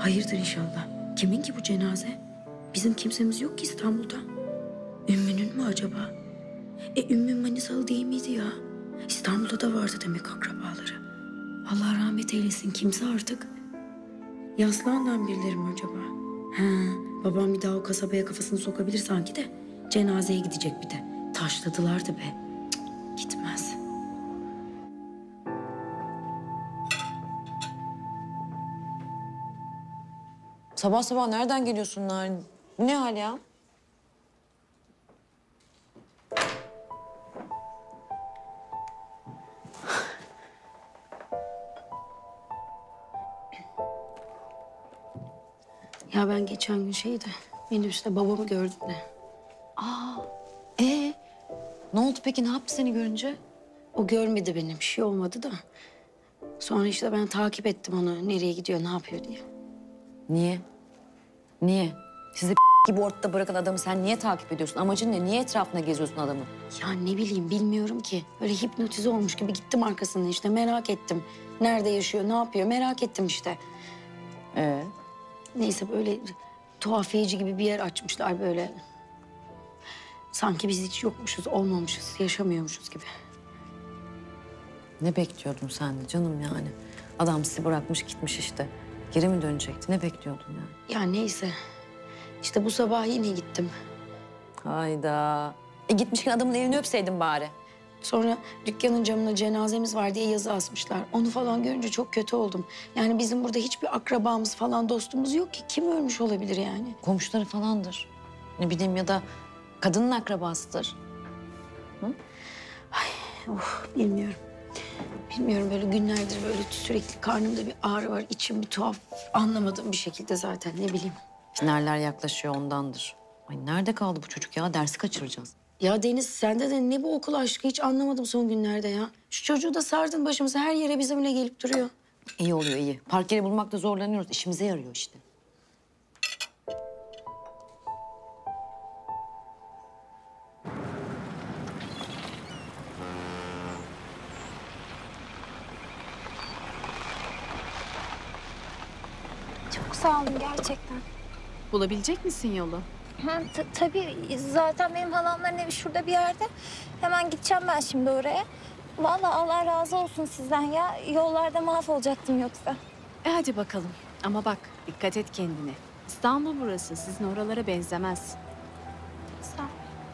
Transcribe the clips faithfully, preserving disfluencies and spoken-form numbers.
Hayırdır inşallah. Kimin ki bu cenaze? Bizim kimsemiz yok ki İstanbul'da. Ümmü'nün mü acaba? E Ümmü Manisalı değil miydi ya? İstanbul'da da vardı demek akrabaları. Allah rahmet eylesin, kimse artık. Yaslandan birileri mi acaba? He, babam bir daha o kasabaya kafasını sokabilir sanki de. Cenazeye gidecek bir de. Taşladılar da be. Cık, gitmez. Sabah sabah nereden geliyorsun Narin? Ne hal ya? Ya ben geçen gün şeydi, minibüste babamı gördüm de. Aa, ee? Ne oldu peki? Ne yaptı seni görünce? O görmedi beni, bir şey olmadı da. Sonra işte ben takip ettim onu, nereye gidiyor, ne yapıyor diye. Niye? Niye? Sizi gibi ortada bırakan adamı sen niye takip ediyorsun? Amacın ne? Niye etrafına geziyorsun adamı? Ya ne bileyim, bilmiyorum ki. Öyle hipnotize olmuş gibi gittim arkasından işte, merak ettim. Nerede yaşıyor, ne yapıyor, merak ettim işte. Ee? Neyse böyle tuhafiyeci gibi bir yer açmışlar böyle. Sanki biz hiç yokmuşuz, olmamışız, yaşamıyormuşuz gibi. Ne bekliyordun sen de canım yani? Adam sizi bırakmış gitmiş işte. Geri mi dönecekti? Ne bekliyordun yani? Ya neyse. İşte bu sabah yine gittim. Hayda. E gitmişken adamın elini öpseydin bari. Sonra dükkanın camına cenazemiz var diye yazı asmışlar. Onu falan görünce çok kötü oldum. Yani bizim burada hiçbir akrabamız falan dostumuz yok ki. Kim ölmüş olabilir yani? Komşuları falandır. Ne bileyim ya da kadının akrabasıdır. Of, bilmiyorum. Bilmiyorum, böyle günlerdir böyle sürekli karnımda bir ağrı var. İçim bir tuhaf, anlamadığım bir şekilde zaten, ne bileyim. Finaller yaklaşıyor ondandır. Ay nerede kaldı bu çocuk ya? Dersi kaçıracağız. Ya Deniz, sende de ne bu okul aşkı, hiç anlamadım son günlerde ya. Şu çocuğu da sardın başımıza, her yere bizimle gelip duruyor. İyi oluyor iyi. Park yeri bulmakta zorlanıyoruz. İşimize yarıyor işte. Çok sağ olun gerçekten. Bulabilecek misin yolu? Ha, t- tabii zaten benim halamların evi şurada bir yerde. Hemen gideceğim ben şimdi oraya. Vallahi Allah razı olsun sizden ya. Yollarda mahvolacaktım yoksa. E hadi bakalım. Ama bak dikkat et kendine. İstanbul burası. Sizin oralara benzemez. Sağ ol.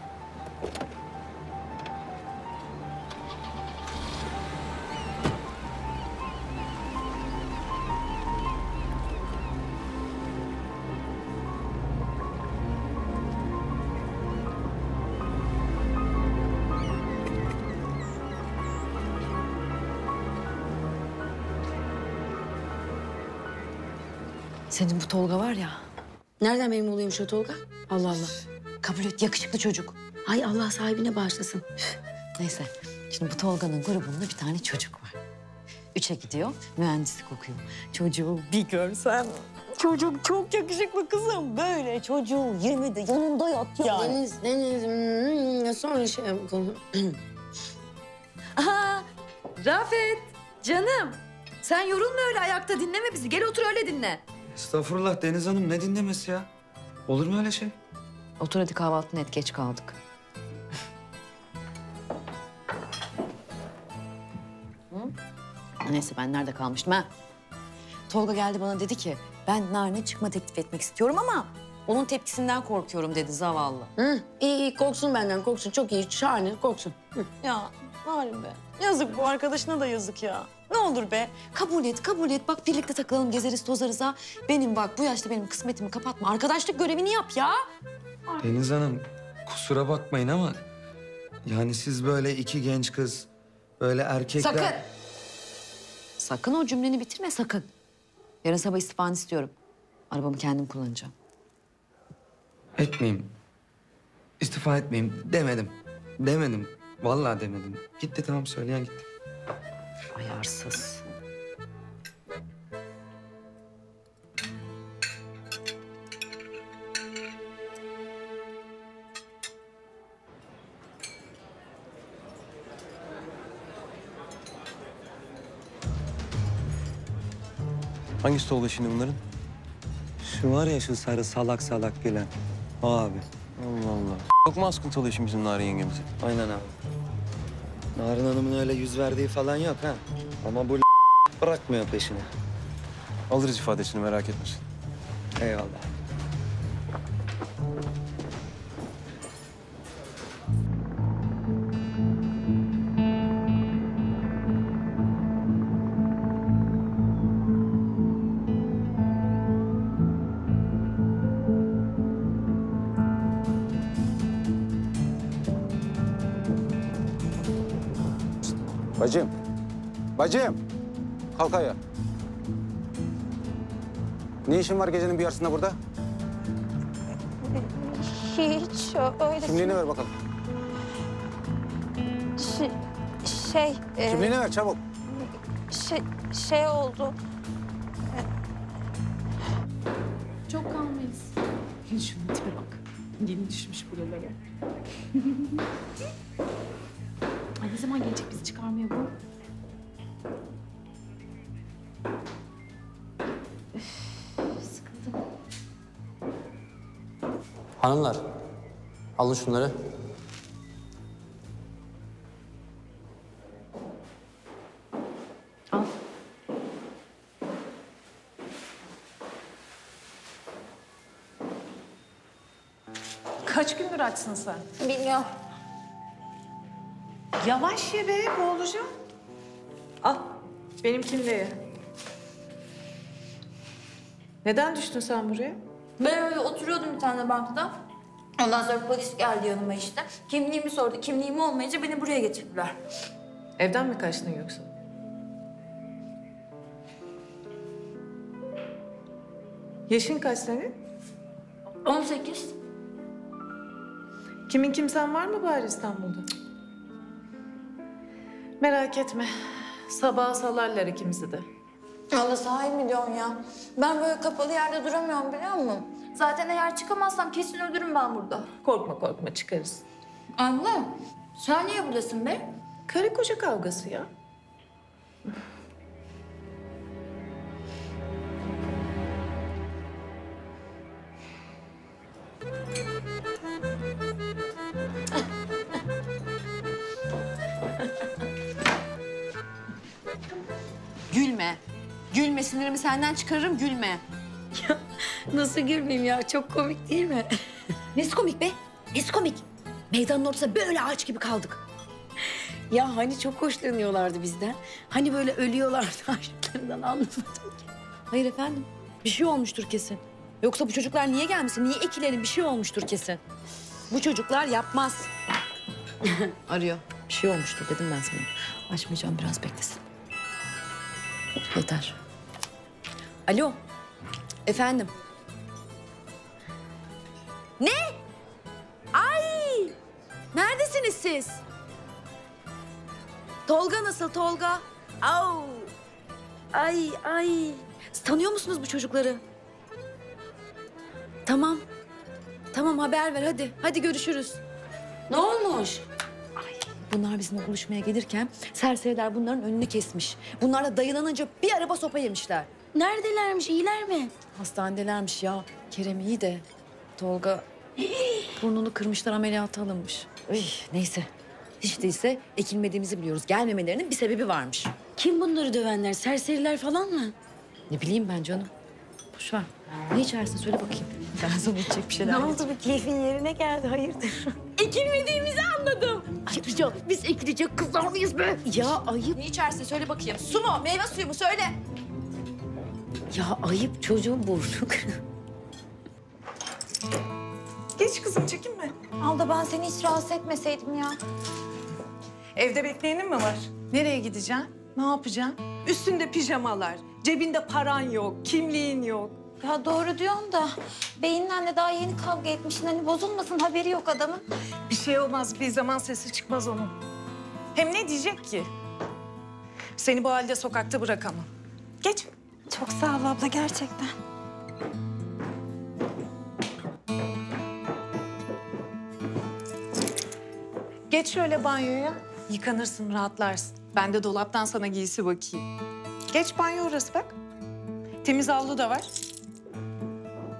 Senin bu Tolga var ya. Nereden benim oluyormuş o Tolga? Allah Allah. Kabul et yakışıklı çocuk. Ay Allah sahibine bağışlasın. Neyse. Şimdi bu Tolga'nın grubunda bir tane çocuk var. Üçe gidiyor, mühendislik okuyor. Çocuğu bir görsen. Çocuk çok yakışıklı kızım. Böyle çocuğu yirmide yanında yat yani. Deniz, Deniz, hmm, sonra şey yapalım. Aha, Rafet, canım. Sen yorulma öyle ayakta dinleme bizi. Gel otur öyle dinle. Estağfurullah Deniz Hanım, ne dinlemesi ya? Olur mu öyle şey? Otur hadi kahvaltını et, geç kaldık. Hı? Neyse ben nerede kalmıştım ha? Tolga geldi bana dedi ki ben Narin'e çıkma teklif etmek istiyorum ama onun tepkisinden korkuyorum dedi zavallı. Hı, iyi iyi, korksun benden, korksun. Çok iyi, şahane, korksun. Hı. Ya Narin be. Yazık bu arkadaşına da yazık ya. Ne olur be. Kabul et, kabul et. Bak birlikte takılalım, gezeriz, tozarız ha. Benim bak bu yaşta benim kısmetimi kapatma. Arkadaşlık görevini yap ya. Deniz Hanım, kusura bakmayın ama... yani siz böyle iki genç kız, böyle erkekler... Sakın. Sakın o cümleni bitirme sakın. Yarın sabah istifanı istiyorum. Arabamı kendim kullanacağım. Etmeyeyim. İstifa etmeyeyim demedim. Demedim. Vallahi demedim. Gitti, tamam, söyleyen gitti. Ayarsız. Hangisi Tolga şimdi bunların? Şu var ya şu sarı salak salak gülen. O abi. Allah Allah. Çok mu askıntı oluyor şimdi bizim Narin yengemize? Aynen abi. Narin Hanım'ın öyle yüz verdiği falan yok ha. Ama bu bırakmıyor peşini. Alırız ifadesini, merak etmesin. Eyvallah. Bacım, bacım. Kalk ayağa. Ne işin var gecenin bir yarısında burada? Hiç ö- öyle Kimliğini ver bakalım. şey, şey, e, Kimliğini ver çabuk. şey, şey oldu. Çok kalmayız. Şunun tipe bak. Yeni düşmüş buralara. Ay ne zaman gelecek bizi çıkarmaya bu? Üf, sıkıldım. Hanımlar, alın şunları. Al. Kaç gündür açsın sen? Bilmiyorum. Yavaş ye be, boğulacağım. Al, benimkini de ye. Neden düştün sen buraya? Ben öyle oturuyordum bir tane bankta. Ondan sonra polis geldi yanıma işte. Kimliğimi sordu. Kimliğim olmayınca beni buraya getirdiler. Evden mi kaçtın yoksa? Yaşın kaç senin? on sekiz. Kimin kimsen var mı bari İstanbul'da? Merak etme. Sabaha salarlar ikimizi de. Allah sahi mi diyorsun ya? Ben böyle kapalı yerde duramıyorum biliyor musun? Zaten eğer çıkamazsam kesin ölürüm ben burada. Korkma korkma çıkarız. Anne, sen niye buradasın be? Karı koca kavgası ya. Gülme. Gülme, sinirimi senden çıkarırım, gülme. Nasıl gülmeyeyim ya? Çok komik değil mi? Nesi komik be? Nesi komik? Meydanın ortasında böyle ağaç gibi kaldık. Ya hani çok hoşlanıyorlardı bizden. Hani böyle ölüyorlardı aşklarından anlamadım ki. Hayır efendim, bir şey olmuştur kesin. Yoksa bu çocuklar niye gelmesin? Niye ekilelim? Bir şey olmuştur kesin. Bu çocuklar yapmaz. Arıyor. Bir şey olmuştur dedim ben sana. Açmayacağım, biraz beklesin. Yeter. Alo. Efendim. Ne? Ay! Neredesiniz siz? Tolga nasıl Tolga? Au! Ay ay. Tanıyor musunuz bu çocukları? Tamam. Tamam haber ver hadi. Hadi görüşürüz. Ne olmuş? Bunlar bizimle buluşmaya gelirken serseriler bunların önünü kesmiş. Bunlar da dayılanınca bir araba sopa yemişler. Neredelermiş? İyiler mi? Hastanedelermiş ya. Kerem iyi de Tolga burnunu kırmışlar, ameliyata alınmış. Üy, neyse. Hiç değilse ekilmediğimizi biliyoruz. Gelmemelerinin bir sebebi varmış. Kim bunları dövenler? Serseriler falan mı? Ne bileyim ben canım. Boş ver. Ne içersin söyle bakayım. Ben sana içecek bir şeyler Ne getireyim. oldu bu keyfin yerine geldi? Hayırdır? Ekilmediğimizi anladım. Ayrıca biz ekilecek kızlar mıyız be? Ya ayıp. Ne içersin söyle bakayım. Su mu, meyve suyu mu söyle. Ya ayıp çocuğun burnu kırık. Geç kızım, çekinme. Alda ben seni hiç rahatsız etmeseydim ya. Evde bekleyenin mi var? Nereye gideceksin? Ne yapacaksın? Üstünde pijamalar, cebinde paran yok, kimliğin yok. Ya doğru diyorsun da beyinle daha yeni kavga etmişsin. Hani bozulmasın haberi yok adamın. Bir şey olmaz, bir zaman sesi çıkmaz onun. Hem ne diyecek ki? Seni bu halde sokakta bırakamam. Geç. Çok sağ ol abla gerçekten. Geç şöyle banyoya. Yıkanırsın, rahatlarsın. Ben de dolaptan sana giysi bakayım. Geç banyo orası bak. Temiz havlu da var.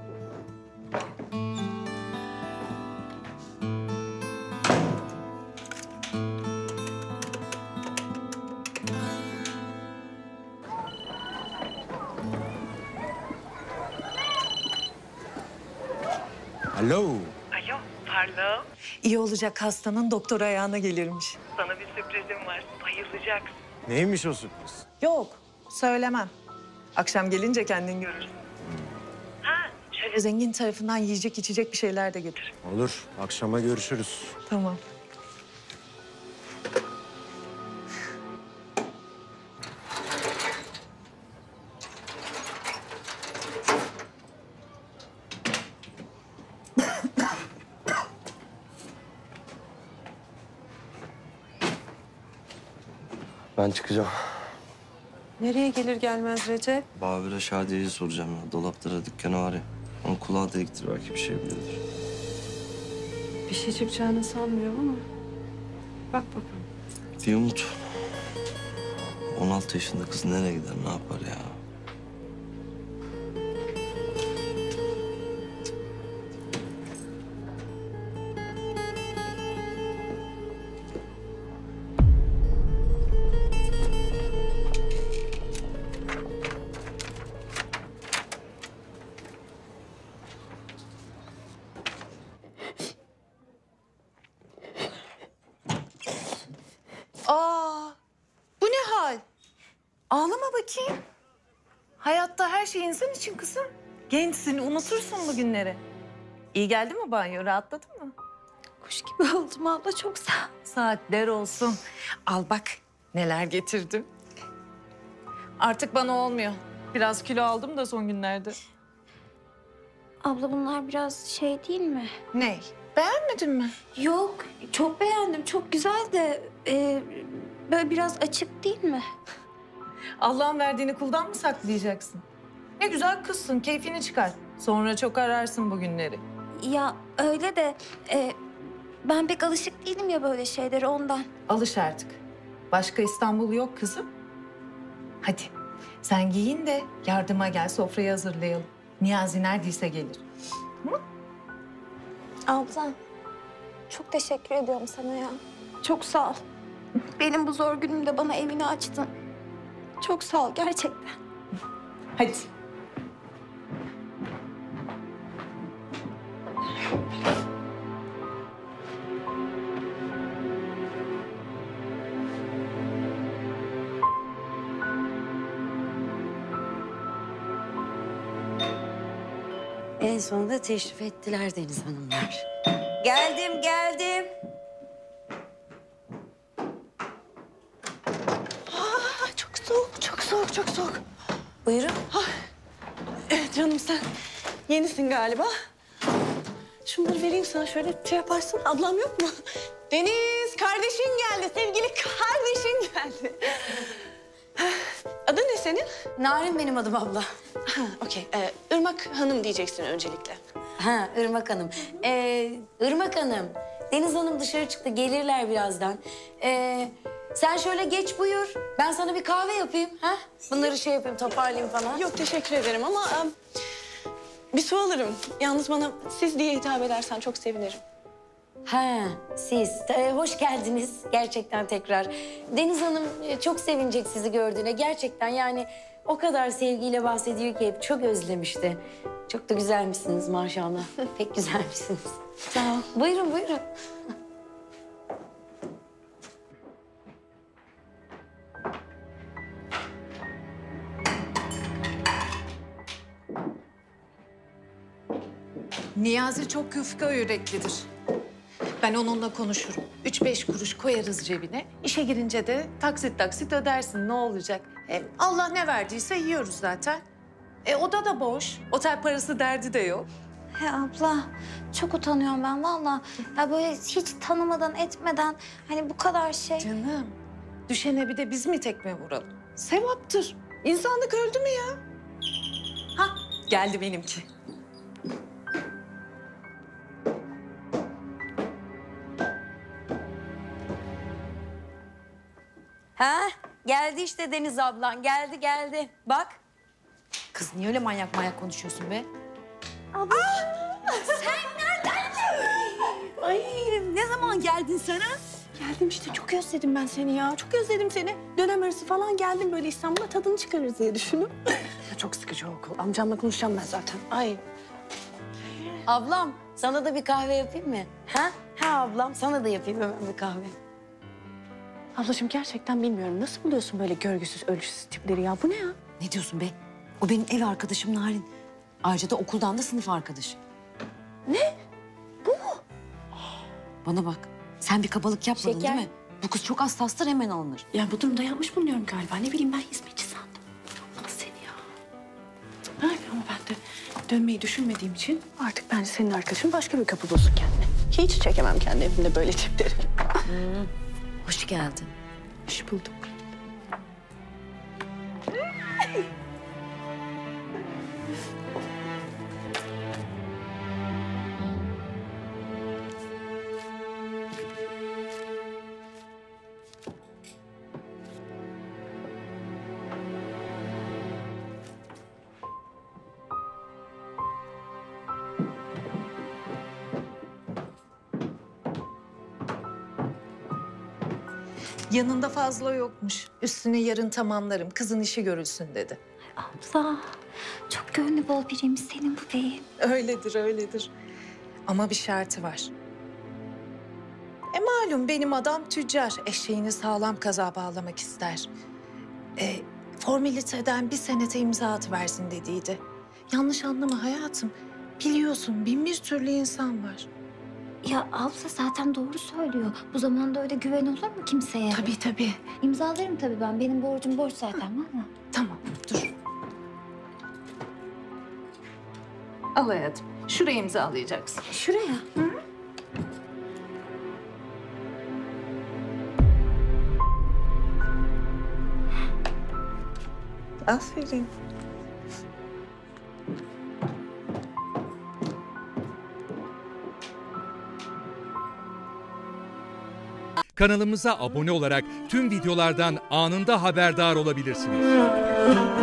Alo. Alo, Parla. İyi olacak hastanın doktor ayağına gelirmiş. Sana bir sürprizim var. Bayılacaksın. Neymiş o sürpriz? Yok, söylemem. Akşam gelince kendin görürsün. Ha, şöyle Zengin tarafından yiyecek içecek bir şeyler de getir. Olur. Akşama görüşürüz. Tamam. Ben çıkacağım. Nereye gelir gelmez Recep? Babür'e Şadiye'yi soracağım ya. Dolaplara dükkanı var ya. Onun kulağı deliktir, belki bir şey biliyordur. Bir şey çıkacağını sanmıyorum ama. Bak bakalım. Bir umut. on altı yaşında kız nereye gider, ne yapar ya? Aa, bu ne hal? Ağlama bakayım. Hayatta her şey insan için kızım. Gençsin, unutursun bu günleri. İyi geldi mi banyo, rahatladın mı? Kuş gibi oldum abla, çok sağ ol. Saatler olsun. Al bak, neler getirdim. Artık bana olmuyor. Biraz kilo aldım da son günlerde. Abla bunlar biraz şey değil mi? Ne? Beğenmedin mi? Yok, çok beğendim. Çok güzel de e, böyle biraz açık değil mi? Allah'ın verdiğini kuldan mı saklayacaksın? Ne güzel kızsın, keyfini çıkar. Sonra çok ararsın bu günleri. Ya öyle de e, ben pek alışık değilim ya böyle şeylere, ondan. Alış artık. Başka İstanbul yok kızım. Hadi sen giyin de yardıma gel, sofrayı hazırlayalım. Niyazi neredeyse gelir. Abla, çok teşekkür ediyorum sana ya. Çok sağ ol. Benim bu zor günümde bana evini açtın. Çok sağ ol gerçekten. Hadi. En sonunda teşrif ettiler Deniz Hanımlar. Geldim, geldim. Çok soğuk, çok soğuk, çok soğuk. Buyurun. Evet canım, sen yenisin galiba. Şunları vereyim sana, şöyle şey yaparsın. Ablam yok mu? Deniz, kardeşin geldi. Sevgili kardeşin geldi. Adın ne senin? Narin benim adım abla. Ha, okey. Ee, Irmak Hanım diyeceksin öncelikle. Ha, Irmak Hanım. Ee, Irmak Hanım, Deniz Hanım dışarı çıktı. Gelirler birazdan. Ee, sen şöyle geç buyur. Ben sana bir kahve yapayım. Ha? Bunları şey yapayım, toparlayayım falan. Yok, teşekkür ederim ama em, bir su alırım. Yalnız bana siz diye hitap edersen çok sevinirim. Ha, siz. Ee, hoş geldiniz gerçekten tekrar. Deniz Hanım e, çok sevinecek sizi gördüğüne. Gerçekten yani o kadar sevgiyle bahsediyor ki hep çok özlemişti. Çok da güzelmişsiniz maşallah. Pek güzelmişsiniz. Sağ ol. Buyurun, buyurun. Niyazi çok yufka yüreklidir. Ben onunla konuşurum. Üç beş kuruş koyarız cebine. İşe girince de taksit taksit ödersin. Ne olacak? Hem Allah ne verdiyse yiyoruz zaten. E oda da boş. Otel parası derdi de yok. He abla, çok utanıyorum ben vallahi. Ya böyle hiç tanımadan etmeden hani bu kadar şey. Canım, düşene bir de biz mi tekme vuralım? Sevaptır. İnsanlık öldü mü ya? Ha, geldi benimki. Ha, geldi işte Deniz ablan. Geldi, geldi. Bak. Kız niye öyle manyak manyak konuşuyorsun be? Ay, ne zaman geldin sen ha? Geldim işte, çok özledim ben seni ya. Çok özledim seni. Dönem arası falan geldim, böyle İstanbul'a tadını çıkarırız diye düşündüm. Çok sıkıcı okul. Amcamla konuşacağım ben zaten. Ay. Ablam sana da bir kahve yapayım mı? Ha? Ha ablam sana da yapayım hemen bir kahve. Ablacığım gerçekten bilmiyorum. Nasıl buluyorsun böyle görgüsüz, ölçüsüz tipleri ya? Bu ne ya? Ne diyorsun be? O benim ev arkadaşım Narin. Ayrıca da okuldan da sınıf arkadaşı. Ne? Bu mu? Bana bak. Sen bir kabalık yapmadın Şeker. değil mi? Bu kız çok hastastır, hemen alınır. Ya bu durumda yapmış bulunuyorum galiba. Ne bileyim ben hizmetçi sandım. Allah seni ya. Ay, ama ben de dönmeyi düşünmediğim için artık bence senin arkadaşın başka bir kapı bulsun kendine. Hiç çekemem kendi evimde böyle tipleri. Hoş geldin. Hoş bulduk. Yanında fazla yokmuş. Üstüne yarın tamamlarım. Kızın işi görülsün dedi. Abla çok gönlü bol biriymiş senin bu beyin. Öyledir, öyledir. Ama bir şartı var. E malum benim adam tüccar. Eşeğini sağlam kaza bağlamak ister. E, formaliteden bir senete imza atıversin dediydi. Yanlış anlama hayatım. Biliyorsun bin bir türlü insan var. Ya abla zaten doğru söylüyor. Bu zamanda öyle güven olur mu kimseye? Tabii tabii. İmzalarım tabii ben. Benim borcum borç zaten valla. Tamam dur. Al hayatım. Şuraya imzalayacaksın. Şuraya. Aferin. Kanalımıza abone olarak tüm videolardan anında haberdar olabilirsiniz.